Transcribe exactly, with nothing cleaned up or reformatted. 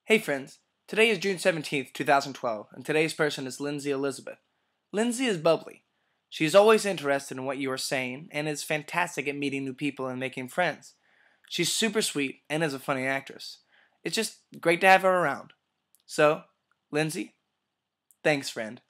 Hey friends, today is June seventeenth, two thousand twelve, and today's person is Lindsay Elizabeth. Lindsay is bubbly. She is always interested in what you are saying and is fantastic at meeting new people and making friends. She's super sweet and is a funny actress. It's just great to have her around. So, Lindsay, thanks friend.